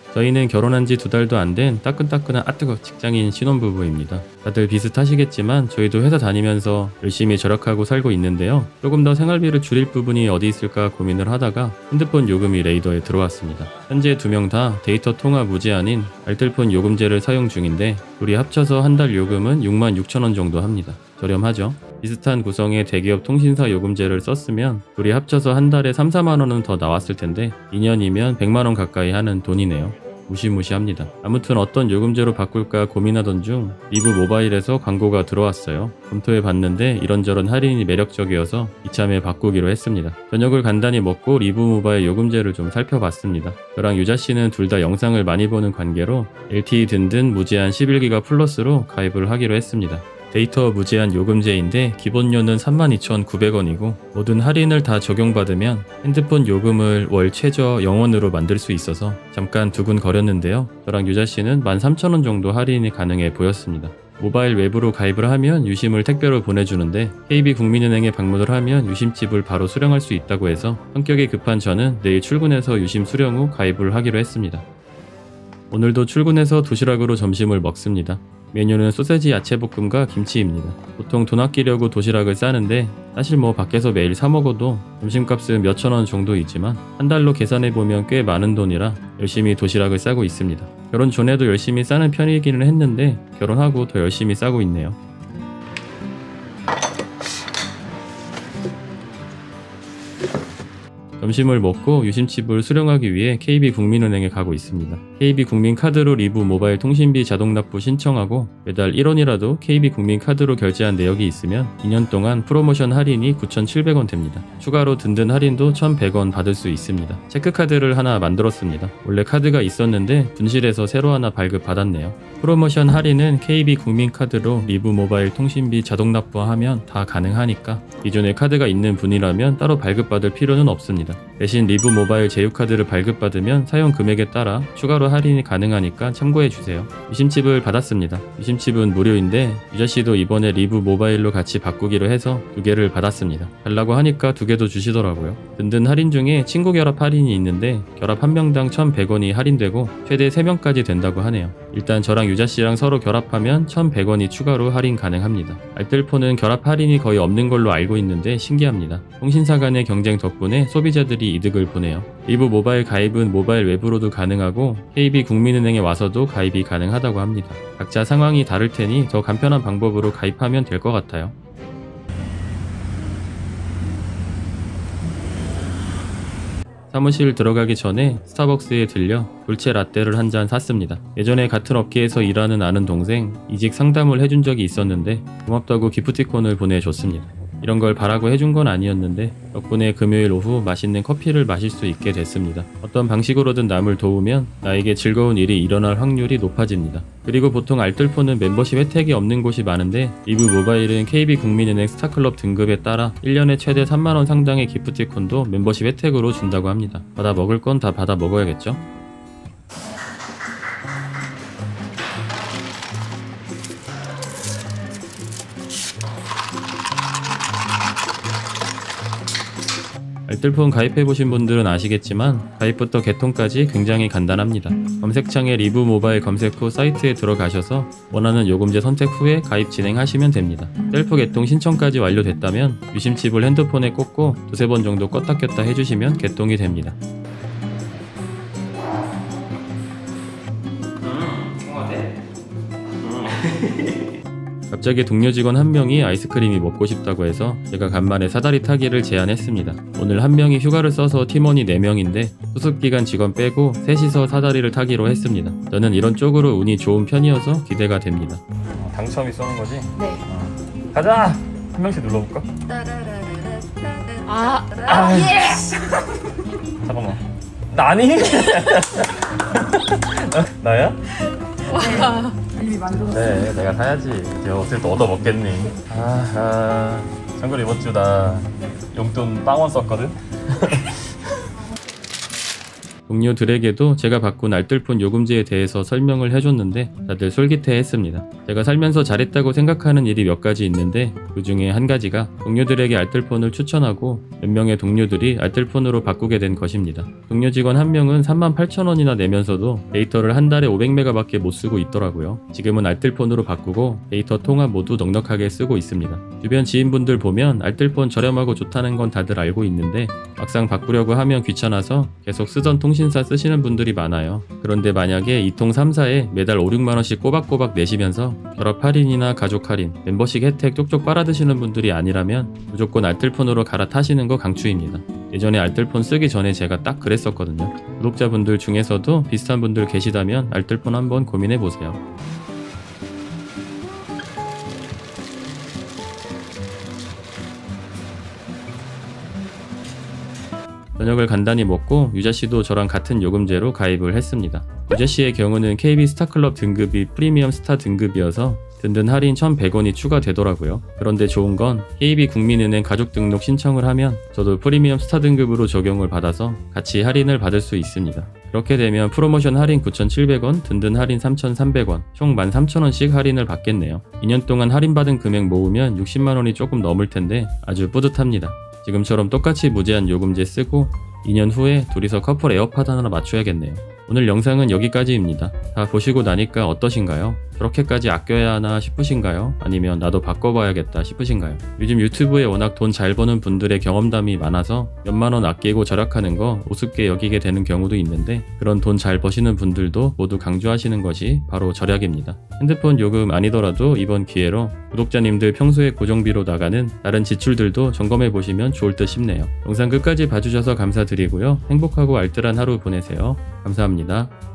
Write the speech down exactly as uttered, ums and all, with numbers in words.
저희는 결혼한 지 두 달도 안 된 따끈따끈한 아뜨거 직장인 신혼부부입니다. 다들 비슷하시겠지만 저희도 회사 다니면서 열심히 절약하고 살고 있는데요. 조금 더 생활비를 줄일 부분이 어디 있을까 고민을 하다가 핸드폰 요금이 레이더에 들어왔습니다. 현재 두 명 다 데이터 통화 무제한인 알뜰폰 요금제를 사용 중인데 둘이 합쳐서 한 달 요금은 육만 육천 원 정도 합니다. 저렴하죠? 비슷한 구성의 대기업 통신사 요금제를 썼으면 둘이 합쳐서 한 달에 삼, 사만 원은 더 나왔을 텐데 이 년이면 백만 원 가까이 하는 돈이네요. 무시무시합니다. 아무튼 어떤 요금제로 바꿀까 고민하던 중 리브 모바일에서 광고가 들어왔어요. 검토해 봤는데 이런저런 할인이 매력적이어서 이참에 바꾸기로 했습니다. 저녁을 간단히 먹고 리브 모바일 요금제를 좀 살펴봤습니다. 저랑 유자씨는 둘 다 영상을 많이 보는 관계로 엘티이 든든 무제한 십일 기가 플러스로 가입을 하기로 했습니다. 데이터 무제한 요금제인데 기본료는 삼만 이천구백 원이고 모든 할인을 다 적용받으면 핸드폰 요금을 월 최저 영 원으로 만들 수 있어서 잠깐 두근거렸는데요. 저랑 유자씨는 만 삼천 원 정도 할인이 가능해 보였습니다. 모바일 웹으로 가입을 하면 유심을 택배로 보내주는데 케이비국민은행에 방문을 하면 유심칩을 바로 수령할 수 있다고 해서 성격이 급한 저는 내일 출근해서 유심 수령 후 가입을 하기로 했습니다. 오늘도 출근해서 도시락으로 점심을 먹습니다. 메뉴는 소세지 야채볶음과 김치입니다. 보통 돈 아끼려고 도시락을 싸는데 사실 뭐 밖에서 매일 사 먹어도 점심값은 몇천 원 정도이지만 한 달로 계산해보면 꽤 많은 돈이라 열심히 도시락을 싸고 있습니다. 결혼 전에도 열심히 싸는 편이기는 했는데 결혼하고 더 열심히 싸고 있네요. 점심을 먹고 유심칩을 수령하기 위해 케이비국민은행에 가고 있습니다. 케이비국민카드로 리브 모바일 통신비 자동 납부 신청하고 매달 일 원이라도 케이비국민카드로 결제한 내역이 있으면 이 년 동안 프로모션 할인이 구천칠백 원 됩니다. 추가로 든든 할인도 천백 원 받을 수 있습니다. 체크카드를 하나 만들었습니다. 원래 카드가 있었는데 분실해서 새로 하나 발급받았네요. 프로모션 할인은 케이비국민카드로 리브 모바일 통신비 자동 납부하면 다 가능하니까 기존에 카드가 있는 분이라면 따로 발급받을 필요는 없습니다. 대신 리브 모바일 제휴카드를 발급받으면 사용 금액에 따라 추가로 할인이 가능하니까 참고해주세요. 유심칩을 받았습니다. 유심칩은 무료인데 유자씨도 이번에 리브 모바일로 같이 바꾸기로 해서 두 개를 받았습니다. 달라고 하니까 두 개도 주시더라고요. 든든 할인 중에 친구 결합 할인이 있는데 결합 한 명당 천백 원이 할인되고 최대 세 명까지 된다고 하네요. 일단 저랑 유자씨랑 서로 결합하면 천백 원이 추가로 할인 가능합니다. 알뜰폰은 결합 할인이 거의 없는 걸로 알고 있는데 신기합니다. 통신사 간의 경쟁 덕분에 소비자들이 이득을 보네요. 리브 모바일 가입은 모바일 웹으로도 가능하고 케이비국민은행에 와서도 가입이 가능하다고 합니다. 각자 상황이 다를 테니 더 간편한 방법으로 가입하면 될 것 같아요. 사무실 들어가기 전에 스타벅스에 들려 돌체 라떼를 한 잔 샀습니다. 예전에 같은 업계에서 일하는 아는 동생 이직 상담을 해준 적이 있었는데 고맙다고 기프티콘을 보내줬습니다. 이런 걸 바라고 해준 건 아니었는데 덕분에 금요일 오후 맛있는 커피를 마실 수 있게 됐습니다. 어떤 방식으로든 남을 도우면 나에게 즐거운 일이 일어날 확률이 높아집니다. 그리고 보통 알뜰폰은 멤버십 혜택이 없는 곳이 많은데 리브 모바일은 케이비국민은행 스타클럽 등급에 따라 일 년에 최대 삼만 원 상당의 기프티콘도 멤버십 혜택으로 준다고 합니다. 받아 먹을 건 다 받아 먹어야겠죠? 알뜰폰 가입해보신 분들은 아시겠지만 가입부터 개통까지 굉장히 간단합니다. 검색창에 리브 모바일 검색 후 사이트에 들어가셔서 원하는 요금제 선택 후에 가입 진행하시면 됩니다. 셀프 개통 신청까지 완료됐다면 유심칩을 핸드폰에 꽂고 두세 번 정도 껐다 켰다 해주시면 개통이 됩니다. 갑자기 동료 직원 한 명이 아이스크림이 먹고 싶다고 해서 제가 간만에 사다리 타기를 제안했습니다. 오늘 한 명이 휴가를 써서 팀원이 네 명인데 수습기간 직원 빼고 셋이서 사다리를 타기로 했습니다. 저는 이런 쪽으로 운이 좋은 편이어서 기대가 됩니다. 당첨이 쏘는 거지? 네. 어. 가자! 한 명씩 눌러볼까? 아, 아 예! 잠깐만. 나니? 나야? 와. 네, 내가 사야지. 이제 어떻게 또 얻어 먹겠니? 아하. 참고로 이번 주 나 용돈 빵원 썼거든? 동료들에게도 제가 바꾼 알뜰폰 요금제에 대해서 설명을 해줬는데 다들 솔깃해했습니다. 제가 살면서 잘했다고 생각하는 일이 몇 가지 있는데 그 중에 한 가지가 동료들에게 알뜰폰을 추천하고 몇 명의 동료들이 알뜰폰으로 바꾸게 된 것입니다. 동료 직원 한 명은 삼만 팔천 원이나 내면서도 데이터를 한 달에 오백 메가밖에 못 쓰고 있더라고요. 지금은 알뜰폰으로 바꾸고 데이터 통화 모두 넉넉하게 쓰고 있습니다. 주변 지인분들 보면 알뜰폰 저렴하고 좋다는 건 다들 알고 있는데 막상 바꾸려고 하면 귀찮아서 계속 쓰던 통신사 쓰시는 분들이 많아요. 그런데 만약에 이통 삼사에 매달 오, 육만 원씩 꼬박꼬박 내시면서 결합 할인이나 가족 할인, 멤버십 혜택 쪽쪽 빨아드시는 분들이 아니라면 무조건 알뜰폰으로 갈아타시는 거 강추입니다. 예전에 알뜰폰 쓰기 전에 제가 딱 그랬었거든요. 구독자분들 중에서도 비슷한 분들 계시다면 알뜰폰 한번 고민해보세요. 저녁을 간단히 먹고 유자씨도 저랑 같은 요금제로 가입을 했습니다. 유자씨의 경우는 케이비 스타클럽 등급이 프리미엄 스타 등급이어서 든든 할인 천백 원이 추가되더라고요. 그런데 좋은 건 케이비 국민은행 가족 등록 신청을 하면 저도 프리미엄 스타 등급으로 적용을 받아서 같이 할인을 받을 수 있습니다. 그렇게 되면 프로모션 할인 구천칠백 원, 든든 할인 삼천삼백 원, 총 만 삼천 원씩 할인을 받겠네요. 이 년 동안 할인받은 금액 모으면 육십만 원이 조금 넘을 텐데 아주 뿌듯합니다. 지금처럼 똑같이 무제한 요금제 쓰고 이 년 후에 둘이서 커플 에어팟 하나 맞춰야겠네요. 오늘 영상은 여기까지입니다. 다 보시고 나니까 어떠신가요? 그렇게까지 아껴야 하나 싶으신가요? 아니면 나도 바꿔봐야겠다 싶으신가요? 요즘 유튜브에 워낙 돈 잘 버는 분들의 경험담이 많아서 몇만 원 아끼고 절약하는 거 우습게 여기게 되는 경우도 있는데 그런 돈 잘 버시는 분들도 모두 강조하시는 것이 바로 절약입니다. 핸드폰 요금 아니더라도 이번 기회로 구독자님들 평소에 고정비로 나가는 다른 지출들도 점검해 보시면 좋을 듯 싶네요. 영상 끝까지 봐주셔서 감사드리고요. 행복하고 알뜰한 하루 보내세요. 감사합니다.